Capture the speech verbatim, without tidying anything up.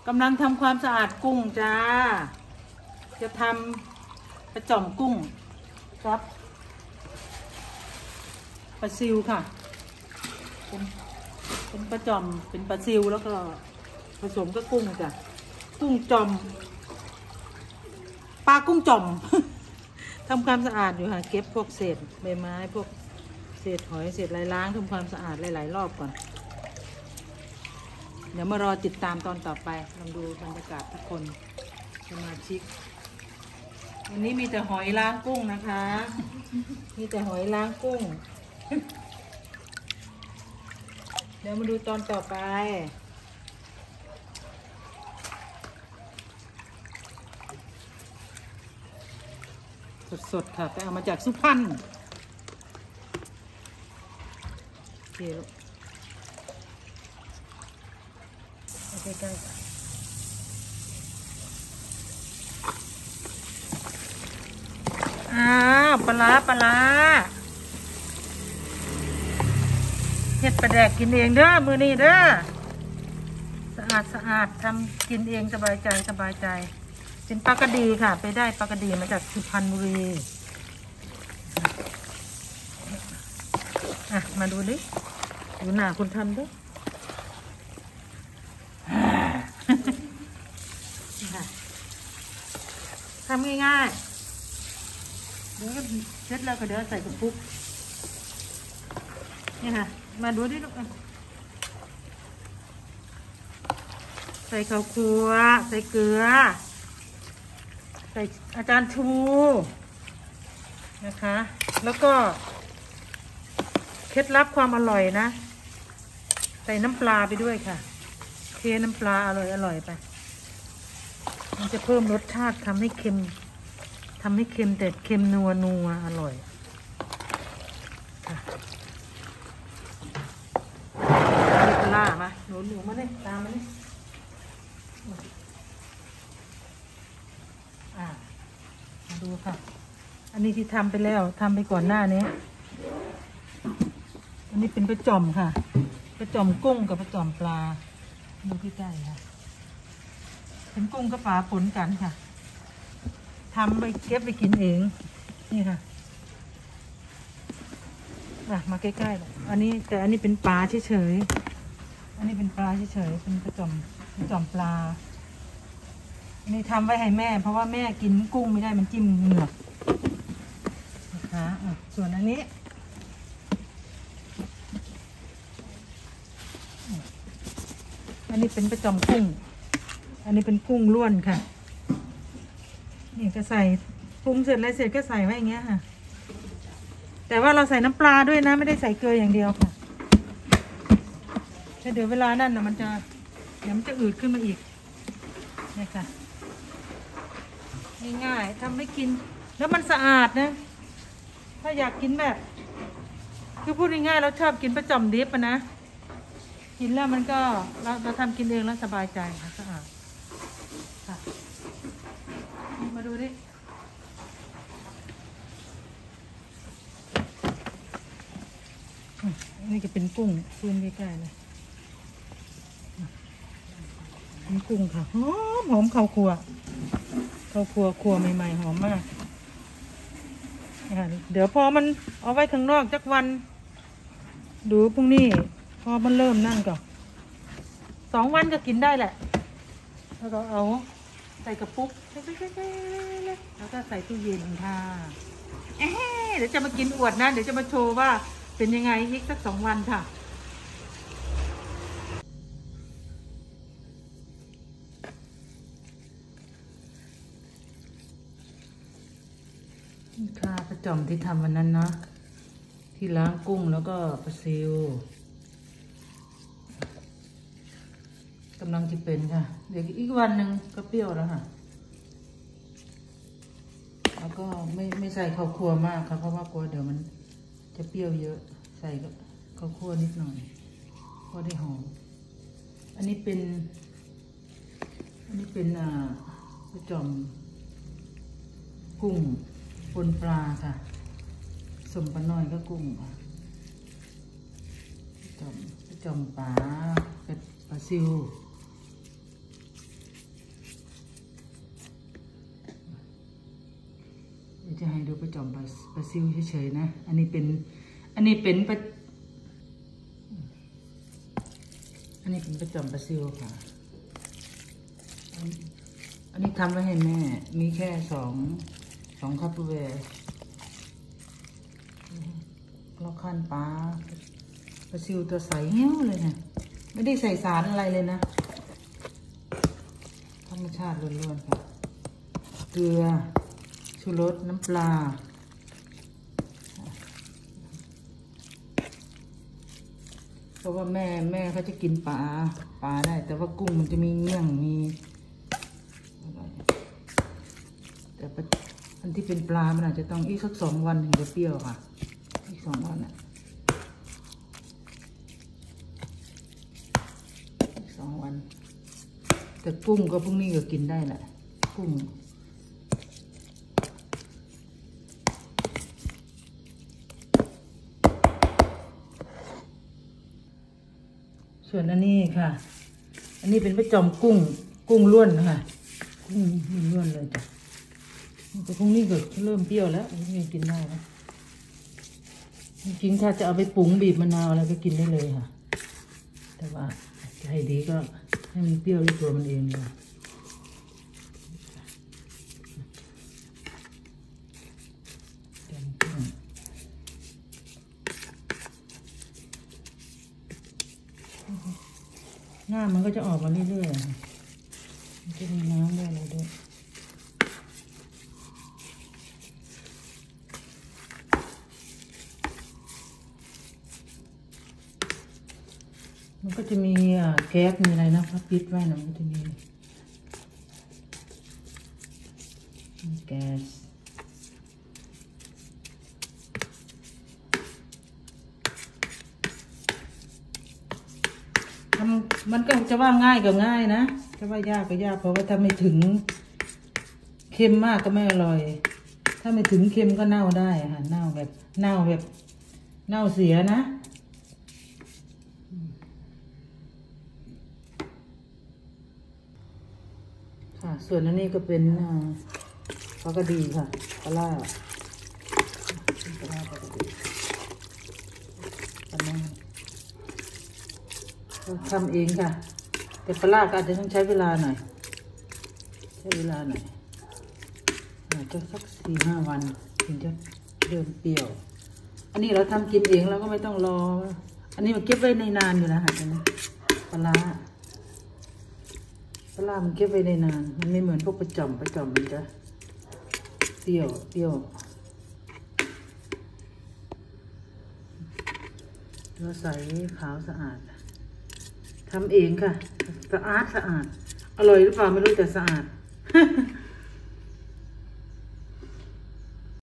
กำลังทำความสะอาดกุ้งจ้าจะทำประจ่อมกุ้งครับปลาซิวค่ะเป็นเป็นปลาจ่อมเป็นปลาซิวแล้วก็ผสมกับกุ้งจ้ะกุ้งจ่อมปลากุ้งจ่อม ทำความสะอาดอยู่ค่ะเก็บพวกเศษใบไม้พวกเศษหอยเศษลายล้างทำความสะอาดหลายๆรอบก่อนเดี๋ยวมารอติดตามตอนต่อไปลองดูบรรยากาศทุกคนสมาชิกวันนี้มีแต่หอยล้างกุ้งนะคะมีแต่หอยล้างกุ้งเดี๋ยวมาดูตอนต่อไปสดๆค่ะไปเอามาจากสุพรรณโอเคลูกใกล้ๆกันอ้าวปลาปลาเฮ็ดปลาแดกกินเองเด้อมือนี้เด้อสะอาดสะอาดทำกินเองสบายใจสบายใจเป็นปลากระดีค่ะไปได้ปลากระดีมาจากสุพรรณบุรีอ่ะมาดูดิดูหน้าคุณทำด้วยทำง่ายๆเดี๋ยวเสร็จแล้วก็เดี๋ยวใส่กระปุกนี่ค่ะมาดูดิลูกใส่ข้าวคั่วใส่เกลือใส่อาจารย์ชูนะคะแล้วก็เคล็ดลับความอร่อยนะใส่น้ำปลาไปด้วยค่ะเทน้ำปลาอร่อยอร่อยไปมันจะเพิ่มรสชาติทำให้เค็มทำให้เค็มแต่เค็มนัวนัวอร่อยค่ะปลามาหนูหนูมาเลยตามมาเลยอ่ามาดูค่ะอันนี้ที่ทำไปแล้วทำไปก่อนหน้านี้อันนี้เป็นปลาจ่อมค่ะปลาจ่อมกุ้งกับปลาจ่อมปลาดูใกล้ๆค่ะเป็นกุ้งกับปลาปนกันค่ะทำไปเก็บไปกินเองนี่ค่ะอ่ะมาใกล้ๆเลยอันนี้แต่อันนี้เป็นปลาเฉยๆอันนี้เป็นปลาเฉยๆเป็นปลาจ่อมปลาจ่อมปลาอันนี้ทำไว้ให้แม่เพราะว่าแม่กินกุ้งไม่ได้มันจิ้มเหงือกนะคะอ่ะส่วนอันนี้อันนี้เป็นปลาจ่อมกุ้งอันนี้เป็นกุ้งล้วนค่ะนี่ก็ใส่ปรุงเสร็จแล้วเสร็จก็ใส่ไว้อย่างเงี้ยค่ะแต่ว่าเราใส่น้ำปลาด้วยนะไม่ได้ใส่เกลืออย่างเดียวค่ะถ้าเดี๋ยวเวลานั่นนะมันจะเดี๋ยวมันจะอืดขึ้นมาอีกนี่ค่ะง่ายๆทำให้กินแล้วมันสะอาดนะถ้าอยากกินแบบคือพูดง่ายๆเราชอบกินปลาจ่อมดิบนะกินแล้วมันก็เราเราทำกินเองแล้วสบายใจค่ะสะอาดค่ะมาดูดินี่จะเป็นกุ้งกุ้งใกล้ๆเลยเป็นกุ้งค่ะหอมหอมข้าวคั่วข้าวคั่วคั่วใหม่ๆหอมมากเดี๋ยวพอมันเอาไว้ข้างนอกสักวันดูพรุ่งนี้พอมันเริ่มนั่นก่อนสองวันก็กินได้แหละแล้วก็เอาใส่กระปุกแล้วก็ใส่ตู้เย็นค่ะเดี๋ยวจะมากินอวดนะเดี๋ยวจะมาโชว์ว่าเป็นยังไงอีกสักสองวันค่ะนี่ค่ะปลาจ่อมที่ทำวันนั้นเนาะที่ล้างกุ้งแล้วก็ปลาซิวกำลังจะเป็นค่ะเดี๋ยวอีกวันหนึ่งก็เปรี้ยวแล้วค่ะแล้วก็ไม่ไม่ใส่ข้าวคั่วมากค่ะเพราะว่ากลัวเดี๋ยวมันจะเปรี้ยวเยอะใส่กับข้าวคั่วนิดหน่อยพอได้หอมอันนี้เป็นอันนี้เป็นอ่าปลาจ่อมกุ้งปนปลาค่ะสมปลาน้อยก็กุ้งค่ะปลาจ่อมปลาปลากับปลาซิวจะให้ดูประจอมปลาปลาซิวเฉยๆนะอันนี้เป็นอันนี้เป็นปลาอันนี้เป็นประจอมปลาซิวค่ะอันนี้ทำไว้ให้แม่มีแค่สองสองคัพเวร์เราขั้นปลาปลาซิวตัวใสเหี้ยวเลยนะไม่ได้ใส่สารอะไรเลยนะธรรมชาติล้วนๆค่ะเกลือชูรสน้ำปลาเพราะว่าแม่แม่เขาจะกินปลาปลาได้แต่ว่ากุ้งมันจะมีเงี้ยงมีแต่อันที่เป็นปลามันอาจจะต้องอีกสักสองวันถึงจะเปรี้ยวค่ะอีกสองวันอ่ะอีกสองวันแต่กุ้งก็พรุ่งนี้ก็กินได้แหละกุ้งส่วนอันนี้ค่ะอันนี้เป็นประจอมกุ้งกุ้งล้วนค่ะกุ้งล้วนเลยจ้ะแต่พรุ่งนี้ก็เริ่มเปรี้ยวแล้วพรุ่งนี้กินได้แล้วจริงๆถ้าจะเอาไปปรุงบีบมะนาวอะไรก็กินได้เลยค่ะแต่ว่าจะให้ดีก็ให้มันเปรี้ยวด้วยตัวมันเองเลยหน้ามันก็จะออกมาเรื่อยๆมันจะมีน้ำด้วยอะไรด้วยมันก็จะมีแก๊สมีอะไรนะพับปิดไว้นะมันจะมีแก๊สมันมันก็จะว่าง่ายก็ง่ายนะจะว่ายากก็ยากเพราะว่าถ้าไม่ถึงเค็มมากก็ไม่อร่อยถ้าไม่ถึงเค็มก็เน่าได้ค่ะเน่าแบบเน่าแบบเน่าเสียนะค่ะส่วนอันนี้ก็เป็นปลากระดีค่ะปลาล่าปลาล่าปลากระดีปลาล่าทำเองค่ะแต่ปลาล่าก็อาจจะต้องใช้เวลาหน่อยใช้เวลาหน่อยอาจจะสักสี่ห้าวันถึงจะเริ่มเปรี้ยวอันนี้เราทำกินเองเราก็ไม่ต้องรออันนี้มันเก็บไว้ในนานอยู่นะฮะปลาล่าปลาล่ามันเก็บไว้ในนานมันไม่เหมือนพวกประจอมประจอมมันจะเปรี้ยวเปรี้ยวเราใส่ขาวสะอาดทำเองค่ะสะอาดสะอาดอร่อยหรือเปล่าไม่รู้แต่สะอาด